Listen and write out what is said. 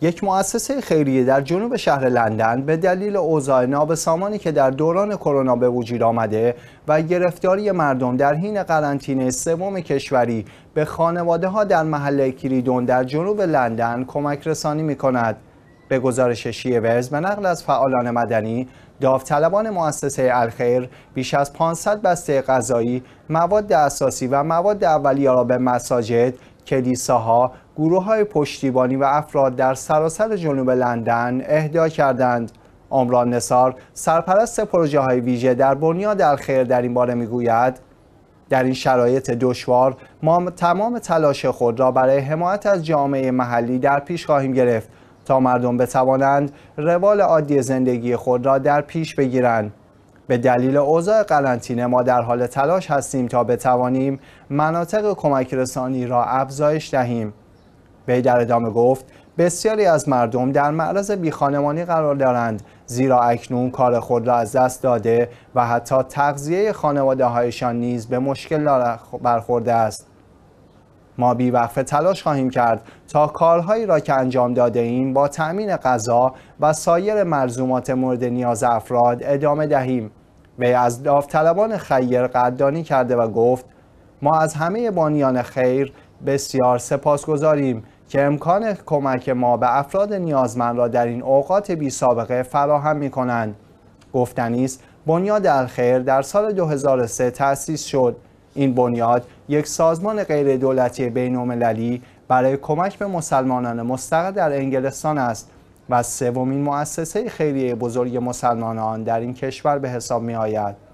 یک مؤسسه خیریه در جنوب شهر لندن به دلیل اوضاع نابسامانی که در دوران کرونا به وجود آمده و گرفتاری مردم در حین قرنطینه سوم کشوری به خانواده‌ها در محله کریدون در جنوب لندن کمک رسانی می‌کند. به گزارش شیوز به نقل از فعالان مدنی، داوطلبان مؤسسه الخیر بیش از 500 بسته غذایی، مواد اساسی و مواد اولیه را به مساجد، کلیساها، گروه‌های پشتیبانی و افراد در سراسر جنوب لندن اهدا کردند. عمران نثار، سرپرست پروژه‌های ویژه در بنیاد الخیر در این باره می‌گوید: در این شرایط دشوار ما تمام تلاش خود را برای حمایت از جامعه محلی در پیش خواهیم گرفت تا مردم بتوانند روال عادی زندگی خود را در پیش بگیرند. به دلیل اوضاع قرنطینه ما در حال تلاش هستیم تا بتوانیم مناطق کمک رسانی را افزایش دهیم. وی در ادامه گفت: بسیاری از مردم در معرض بیخانمانی قرار دارند، زیرا اکنون کار خود را از دست داده و حتی تغذیه خانواده‌هایشان نیز به مشکل برخورده است. ما بی‌وقفه تلاش خواهیم کرد تا کارهایی را که انجام داده ایم با تأمین غذا و سایر ملزومات مورد نیاز افراد ادامه دهیم. وی از داوطلبان خیر قدردانی کرده و گفت: ما از همه بانیان خیر بسیار سپاسگزاریم که امکان کمک ما به افراد نیازمند را در این اوقات بی سابقه فراهم می کنند. گفتنی است بنیاد الخیر در سال 2003 تأسیس شد. این بنیاد یک سازمان غیر دولتی بین‌المللی برای کمک به مسلمانان مستقر در انگلستان است و سومین مؤسسه خیریه بزرگ مسلمانان در این کشور به حساب می آید.